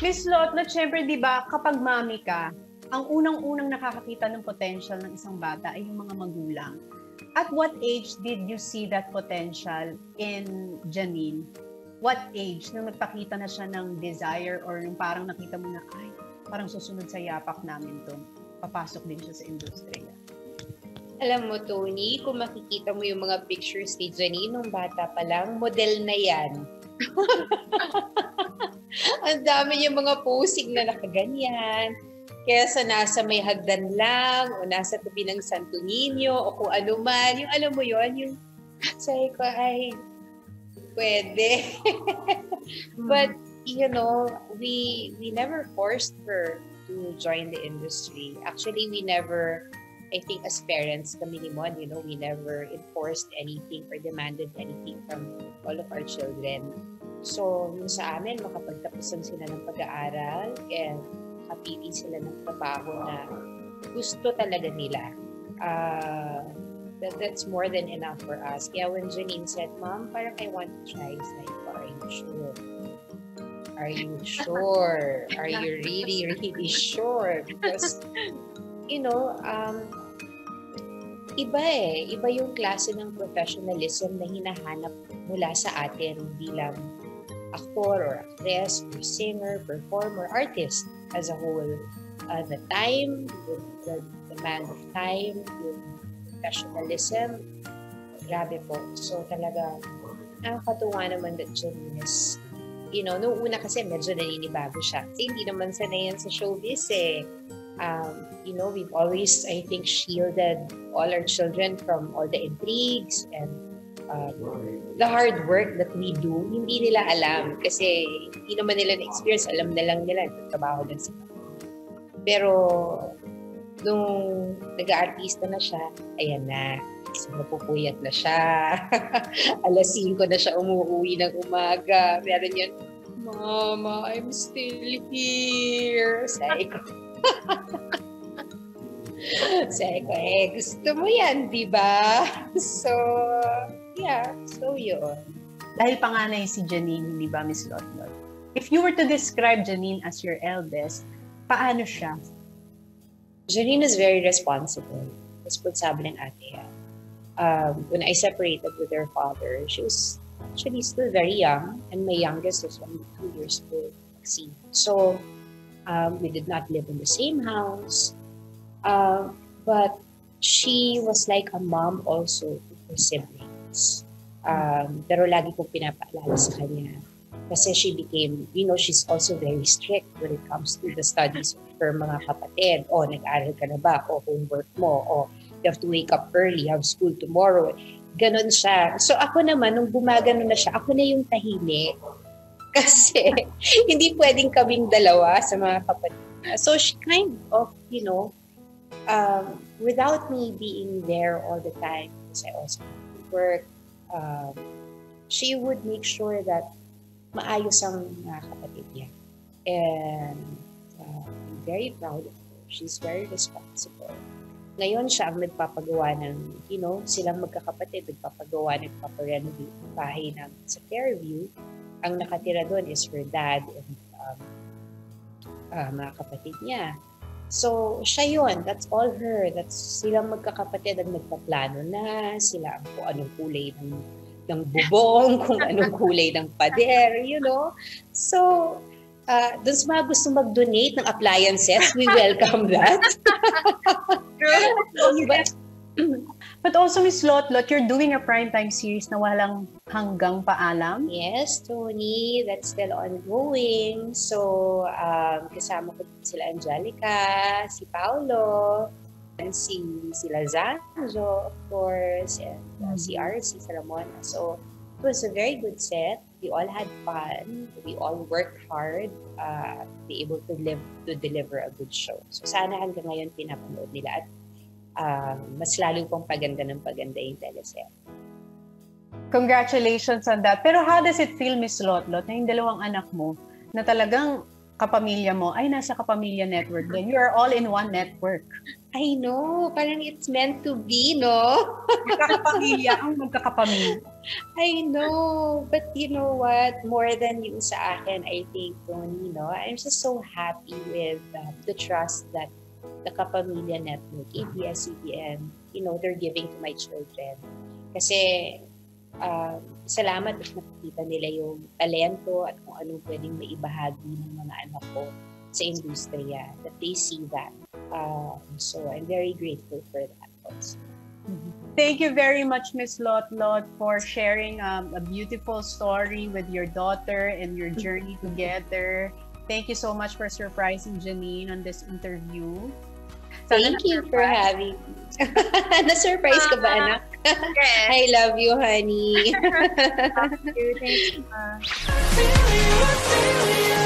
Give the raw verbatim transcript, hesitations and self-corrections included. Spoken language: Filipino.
Miss Lotlot, syempre, di ba, kapag mami ka, ang unang-unang nakakakita ng potential ng isang bata ay yung mga magulang. At what age did you see that potential in Janine? What age nung nagpakita na siya ng desire or yung parang nakita mo na, ay, parang susunod sa yapak namin to, papasok din siya sa industriya? Alam mo, Tony, kung makikita mo yung mga pictures ni Janine nung bata pa lang, model na yan. Ang dami yung mga posing na nakaganyan. Kaya sa nasa may hagdan lang, o nasa tabi ng Santo Niño, o kung ano man, yung alam mo yon yung sabi ko, ay, pwede. But, you know, we we never forced her to join the industry. Actually, we never, I think as parents, kami ni Mon, you know, we never enforced anything or demanded anything from all of our children. So, yung sa amin, makapagtapusan sila ng pag-aaral and kapili sila ng trabaho na gusto talaga nila. Uh, that, that's more than enough for us. Kaya when Janine said, Mom, parang I want to try, it's like, are you sure? Are you sure? Are you really, really sure? Because, you know, um, iba eh. Iba yung klase ng professionalism na hinahanap mula sa atin bilang actor or actress or singer, performer, artist as a whole. Uh, the time, the, the demand of time, yung professionalism, grabe po. So talaga, nakakatuwa naman that Janine is, you know, noong una kasi medyo naninibago siya. Kasi hindi naman sanay yan sa showbiz eh. Um, you know, we've always, I think, shielded all our children from all the intrigues and uh, the hard work that we do. Hindi nila alam kasi hindi naman nila na-experience. Alam na lang nila, trabaho lang sila. Pero nung nag-aartista na siya, ayan na, kasi napupuyat na siya. alas singko na siya umuwi ng umaga. Meron yun, Mama, I'm still here. Sabi ko. Sabi ko, eh, gusto mo yan, di ba? So, yeah, so yun. Dahil panganay si Janine, di ba, Miss Lotlot? If you were to describe Janine as your eldest, paano siya? Janine is very responsible. Responsable ng ate yan. Um, when I separated with her father, she was actually still very young, and my youngest was only two years old. So, um, we did not live in the same house, uh, but she was like a mom also to her siblings. Um, pero lagi kong pinapaalala sa kanya kasi she became, you know, she's also very strict when it comes to the studies of her mga kapatid. O, nag-aaral ka na ba? O, homework mo? O, you have to wake up early, have school tomorrow. Ganon siya. So ako naman, nung gumagano na siya, ako na yung tahimik. Kasi hindi pwedeng kaming dalawa sa mga kapatid. So she kind of, you know, um, without me being there all the time, because I also work, um, she would make sure that maayos ang mga kapatid niya. And uh, I'm very proud of her. She's very responsible. Ngayon siya ang nagpapagawa ng, you know, silang magkakapatid, nagpapagawa, nagpaparenovate ng bahay ng sa Fairview. Ang nakatira doon is her dad and um, uh, mga kapatid niya. So, siya yun. That's all her. That's silang magkakapatid ang nagpaplano na, sila ang kung anong kulay ng, ng bubong, kung anong kulay ng pader, you know. So, uh, doon sa mga gusto mag-donate ng appliances, we welcome that. But, but also, Miss Lotlot, you're doing a primetime series na walang hanggang paalam. Yes, Tony, that's still ongoing. So, um, kasama ko sila Angelica, si Paolo, and si, sila Zanjo, of course, and uh, si R C Salamona. So, it was a very good set. We all had fun. We all worked hard uh, to be able to live to deliver a good show. So, sana hanggang ngayon pinapanood nila at uh, mas lalo pong paganda ng paganda yung teleset. Congratulations on that. Pero how does it feel, Miss Lotlot, na yung dalawang anak mo na talagang kapamilya mo ay nasa Kapamilya Network din. You are all in one network. I know. Parang it's meant to be, no? Magkakapamilya ang magkakapamilya. I know. But you know what? More than yung sa akin, I think, Tony, no? I'm just so happy with uh, the trust that the Kapamilya Network, A B S C B N, you know, they're giving to my children. Kasi, uh, salamat at nakikita nila yung talento at kung anong pwedeng maibahagi ng mga anak ko sa industriya. That they see that. Uh, so, I'm very grateful for that also. Thank you very much, Miss Lotlot, for sharing um, a beautiful story with your daughter and your journey together. Thank you so much for surprising Janine on this interview. Thank you for having me. Na-surprise ka ba, anak? Yes. I love you, honey. Thank you. Thank you.